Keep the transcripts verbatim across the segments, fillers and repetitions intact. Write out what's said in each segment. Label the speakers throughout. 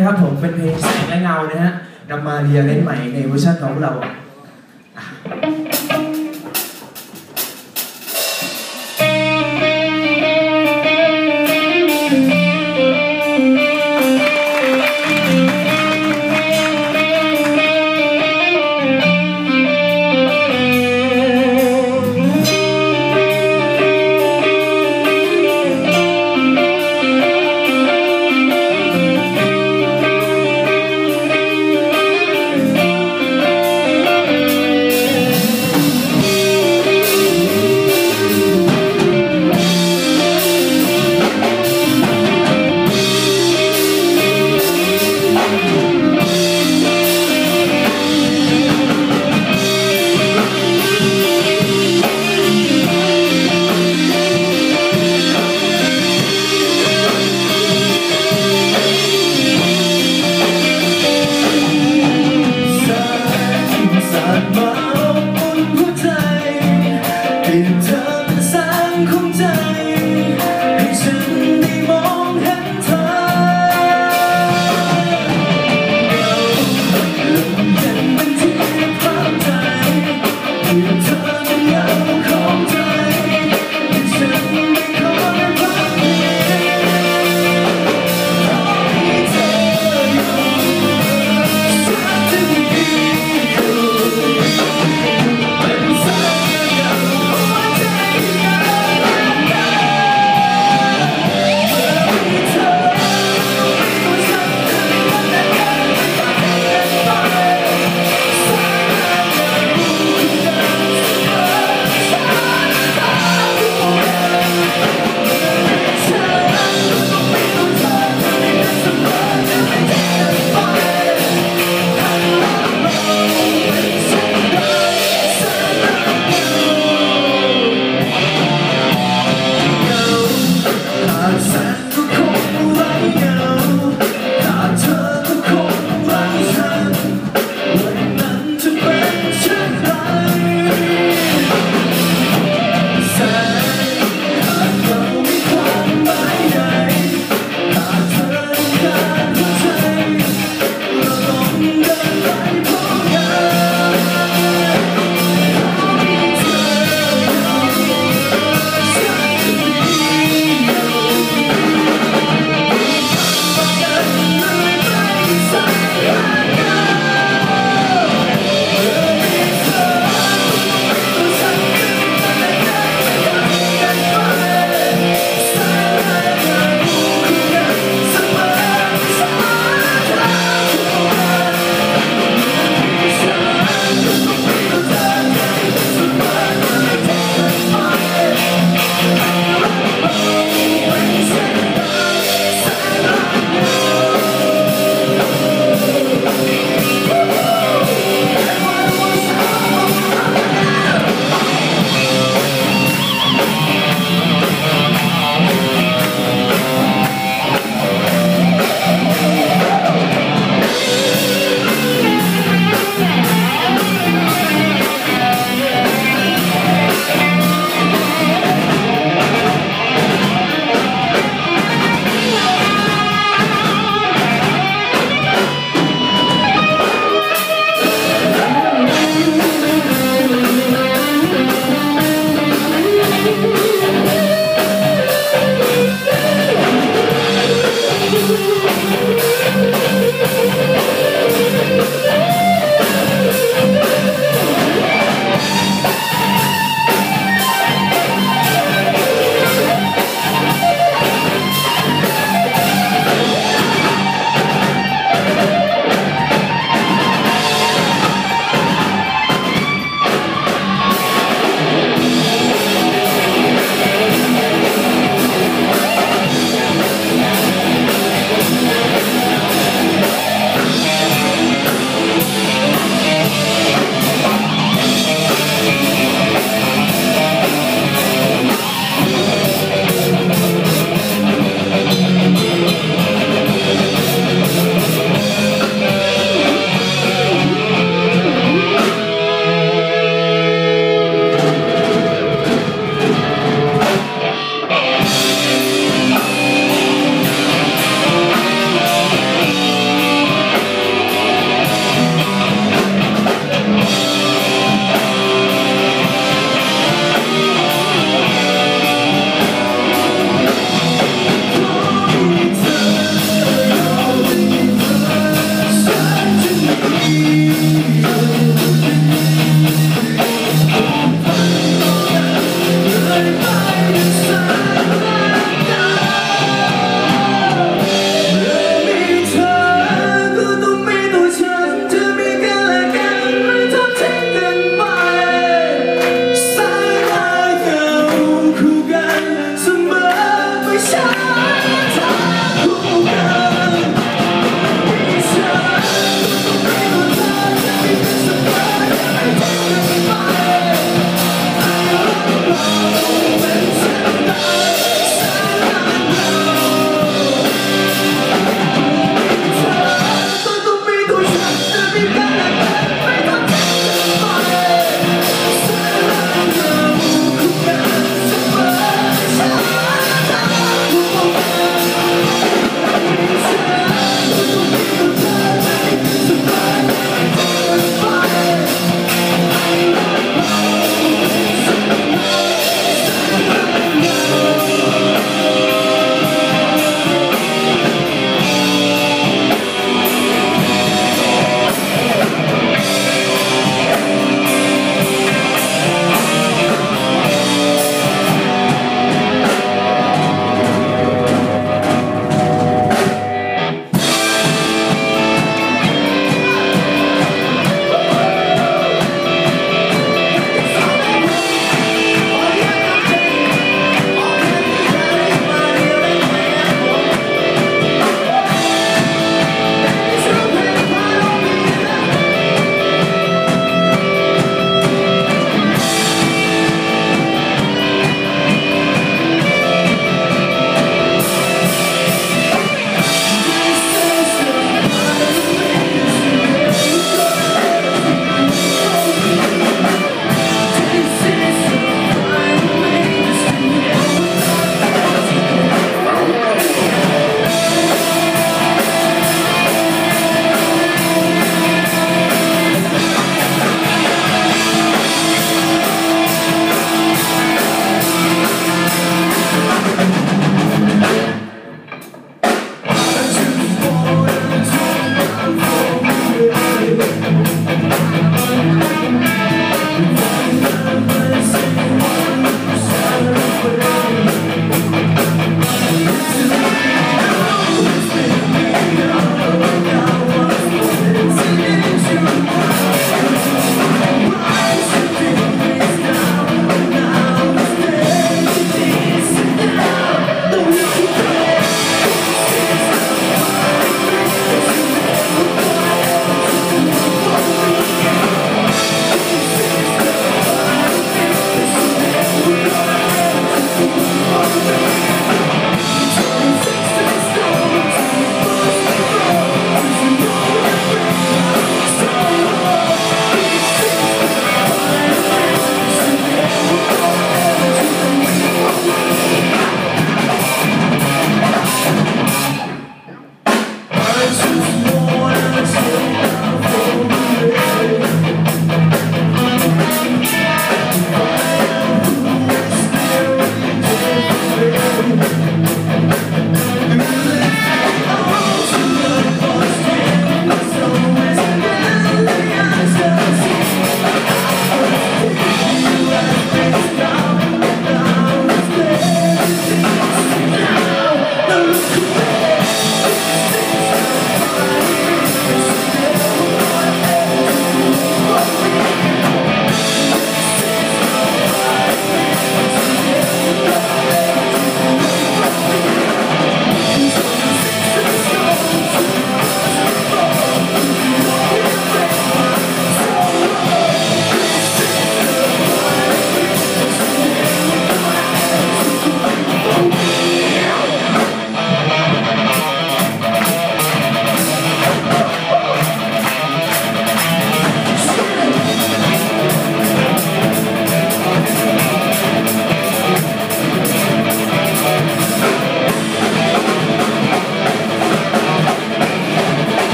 Speaker 1: นะครับผมเป็นเพลงแสงและเงานะฮะนำมาเรียนเล่นใหม่ในเวอร์ชันของเรา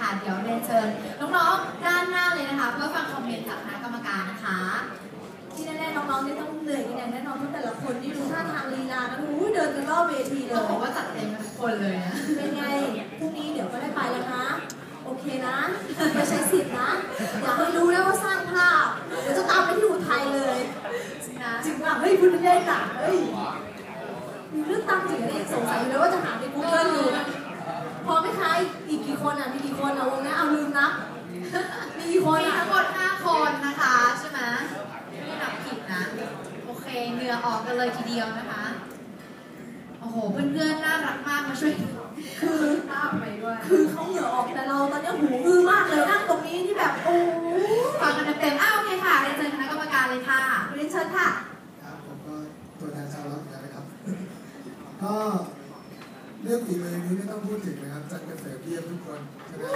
Speaker 2: ค่ะเดี๋ยวเรียนเชิญน้องๆด้านหน้าเลยนะคะเพื่อฟังคอมเมนต์จากคณะกรรมการนะคะที่แน่ๆน้องๆนี่ต้องเหนื่อยกันอย่างแน่นอนเพราะแต่ละคนนี่ดูท่าทางลีลานะอู้เดินกันรอบเวทีเลยต้องบอกว่าจัดเต็มทุกคนเลยนะเป็นไงพรุ่งนี้เดี๋ยวก็ได้ไปแล้วนะโอเคนะไม่ใช้สิทธิ์นะอยากให้รู้แล้วว่าสร้างภาพเดี๋ยวจะตามไปที่อุทัยเลยนะจริงป่ะเฮ้ยคุณเล่นหนักเฮ้ยมีเรื่องตั้งจริงเนี่ยสงสัยอยู่เลยว่าจะหาใน Google ดูพอไหมคะอีกกี่คนอ่ะมีกี่คนอ่ะวงนี้เอาลืมนะมีกี่คนอ่ะทั้งหมดห้าคนนะคะใช่ไหมไม่นับผิดนะโอเคเหงื่อออกกันเลยทีเดียวนะคะโอ้โหเพื่อนๆน่ารักมากมาช่วยคือภาพไปด้วยคือเขาเหงื่อออกแต่เราตอนนี้หูอื้อมากเลยนั่งตรงนี้ที่แบบโอ้ฟังกันเต็มๆอ้าวโอเคค่ะเรียนเชิญคณะกรรมการเลยค่ะเรียนเชิญค่ะ
Speaker 3: ครับผมก็ตัวแทนชาวล็อกนะครับก็เรื่องฝีมือนี้ไม่ต้องพูดถึงนะครับจัดกระแสเยี่ยมทุกคนใช่ไหม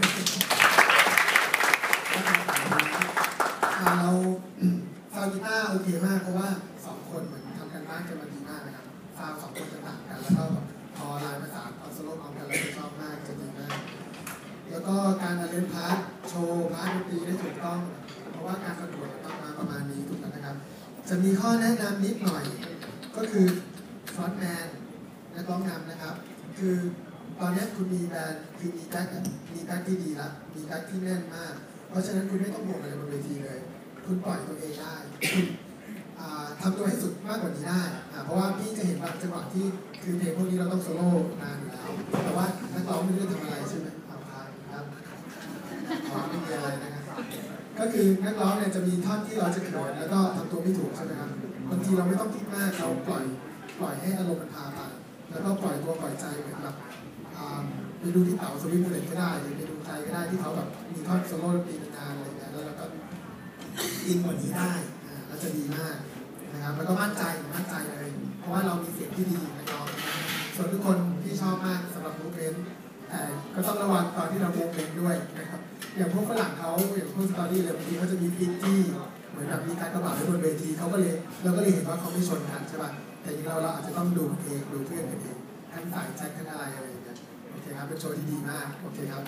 Speaker 3: เราฟาวกีตาร์โอเคมากเพราะว่าสองคนเหมือนทำกันบ้านกันมาดีมากนะครับฟาวสองคนจะต่างกันแล้วก็พอลายภาษาเอาสโลปเอากันแล้วจะชอบมากจะดีมากแล้วก็การเล่นพาร์ทโชว์พาร์ทดนตรีได้ถูกต้องเพราะว่าการประกวดต้องมาประมาณนี้ถูกแล้วนะครับจะมีข้อแนะนำนิดหน่อยก็คือฟรอนต์แมนนักร้องนำนะครับคือตอนนี้คุณมีแบรนด์คือมีแบ็คมีแบ็คที่ดีละมีแบ็คที่แน่นมากเพราะฉะนั้นคุณไม่ต้องห่วงอะไรบนเวทีเลยคุณปล่อยตัวเองได้ทำตัวให้สุดมากกว่านี้ได้เพราะว่าพี่จะเห็นบางจังหวะที่คือเพลงพวกนี้เราต้องโซโล่นานอยู่แล้วแต่ว่านักร้องไม่ได้ทำอะไรใช่ไหมเอาครับครับขอไม่มีอะไรนะครับก็คือนักร้องเนี่ยจะมีท่อนที่เราจะเขินแล้วก็ทำตัวไม่ถูกใช่ไหมครับบางทีเราไม่ต้องคิดมากเราปล่อยปล่อยให้อารมณ์มันพาไปแล้วก็ปล่อยตัวปล่อยใจเหมือนแบบไปดูที่เต๋าสวิตเมอร์ก็ได้หรือไปดูใจก็ได้ที่เขาแบบมีท่อนโซโล่ดนตรีนานอะไรอย่างเงี้ยแล้วเราก็อินกว่านี้ได้แล้วจะดีมากนะครับแล้วก็มั่นใจมั่นใจเลยเพราะว่าเรามีเสียงที่ดีนะครับส่วนทุกคนที่ชอบมากสำหรับมูฟเมนต์แต่ก็ต้องระวังตอนที่เรามูฟเมนต์ด้วยนะครับอย่างพวกฝรั่งเขาอย่างพวกสตอรี่เลยบางทีเขาจะมีฟิตที่เหมือนแบบมีการกระบาดบนเวทีเขาก็เลยเราก็เลยเห็นว่าเขาไม่ชนกันใช่ป่ะแต่จริงเราเราอาจจะต้องดูเองดูเพื่อนกันเองทั้งสายแจ็คทั้งอะไรอะไรอย่างเงี้ยโอเคครับเป็นโชว์ที่ดีมากโอเคครับ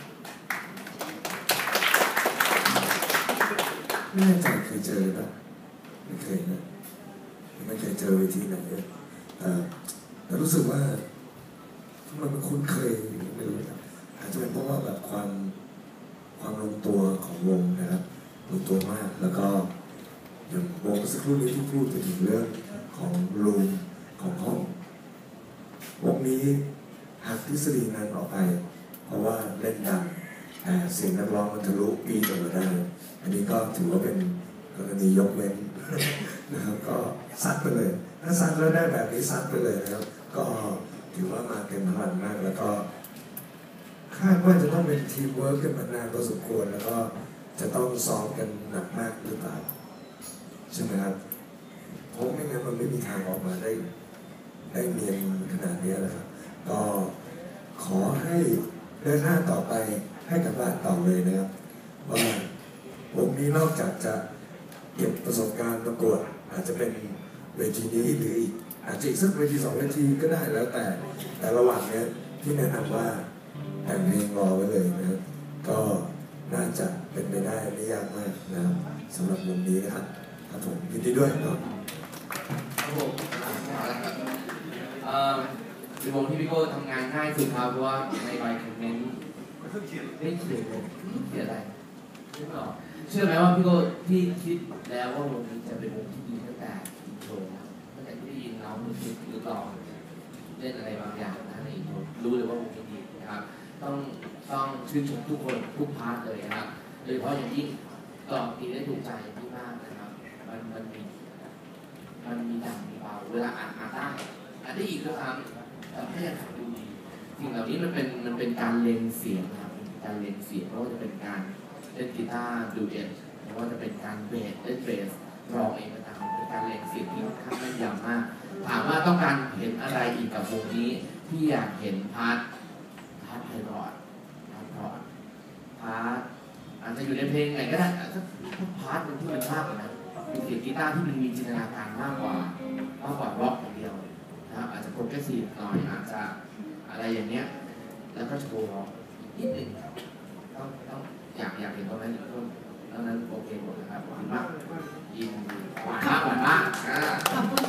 Speaker 4: ไม่แน่ใจเคยเจอหรือเปล่าไม่เคยนะไม่เคยเจอเวทีไหนเลยแต่รู้สึกว่ามันมันคุ้นเคยไม่รู้นะอาจจะเป็นเพราะว่าแบบความความลงตัวของวงนะครับลงตัวมากแล้วก็อย่างวงสักครู่นี้ที่พูดถึงเรื่องของรูมของห้องวงนี้หักทฤษฎีนั้นออกไปเพราะว่าเล่นดังแต่เสียงนักร้องมันทะลุปีจนมาได้อันนี้ก็ถือว่าเป็นกรณียกเว้นนะครับก็ซัดไปเลยถ้าซัดแล้วได้แบบนี้ซัดไปเลยนะครับก็ถือว่ามาเต็มพลังมากแล้วก็คาดว่าจะต้องเป็นทีมเวิร์กกันมานานพอสมควรแล้วก็จะต้องซ้อมกันหนักมากหรือเปล่าใช่ไหมครับเพราะไม่งั้นมันไม่มีทางออกมาได้ได้เนียนขนาดนี้นะครับก็ขอให้เดินหน้าต่อไปให้กับบ้านต่อเลยนะครับว่าวงนี้นอกจากจะเก็บประสบการณ์ประกวดอาจจะเป็นเวทีนี้หรืออีกอาจจะอีกสักเวทีสองเวทีก็ได้แล้วแต่แต่ระหว่างนี้ที่แนะนำว่าแต่งเพลงรอไว้เลยนะครับก็น่าจะเป็นไปได้ไม่ยากมากนะครับสำหรับวงนี้นะครับครับผมยินดีด้วยเนาะ
Speaker 5: ครับผมเอ่อเป็นวงที่พี่โก้ทำงานง่ายสุดครับเพราะว่าในใบคอมเมนต์ไม่เขียนไม่เขียนเลยเขียนอะไรไม่หรอกเชื่อไหมว่าพี่โก้พี่คิดแล้วว่าวงนี้จะเป็นวงที่ดีตั้งแต่อินโทรตั้งแต่ที่ได้ยินน้องมือถือหรือลองเล่นอะไรบางอย่างนะในอินโทรรู้เลยว่าวงนี้ดีนะครับต้องต้องชื่นชมทุกคนทุกพาร์ทเลยนะครับโดยเฉพาะอย่างยิ่งกล่องตีได้ถูกใจพี่มากนะครับมันมันมีมันมีดังมีเบาเวลาอ่านอ่านได้อ่านได้อีกด้วยซ้ำแต่ไม่อยากดูดีสิ่งเหล่านี้มันเป็นมันเป็นการเล็งเสียงนะครับการเล็งเสียงเพราะว่าจะเป็นการเล่นกีตาร์ดูเอ็นหรือว่าจะเป็นการเบสเล่นเบสร้องเองก็ตามเป็นการเล็งเสียงที่ค่อนข้างแม่นยำมากถามว่าต้องการเห็นอะไรอีกกับวงนี้ที่อยากเห็นพาร์ทพาร์ทไพเราะพาร์ทพอร์ตพาร์ทอาจจะอยู่ในเพลงไหนก็ได้ถ้าพาร์ทมันที่มันมากกว่านั้นเป็นเสียงกีตาร์ที่มันมีจินตนาการมากกว่ามากกว่าร็อกอย่างเดียวนะครับอาจจะโปรเกรสซีฟหน่อยอาจจะอะไรอย่างเนี้ยแล้วก็โชว์ร็อกนิดหนึ่งก็หวานมากหวานมากอ่า
Speaker 2: ขอบคุณ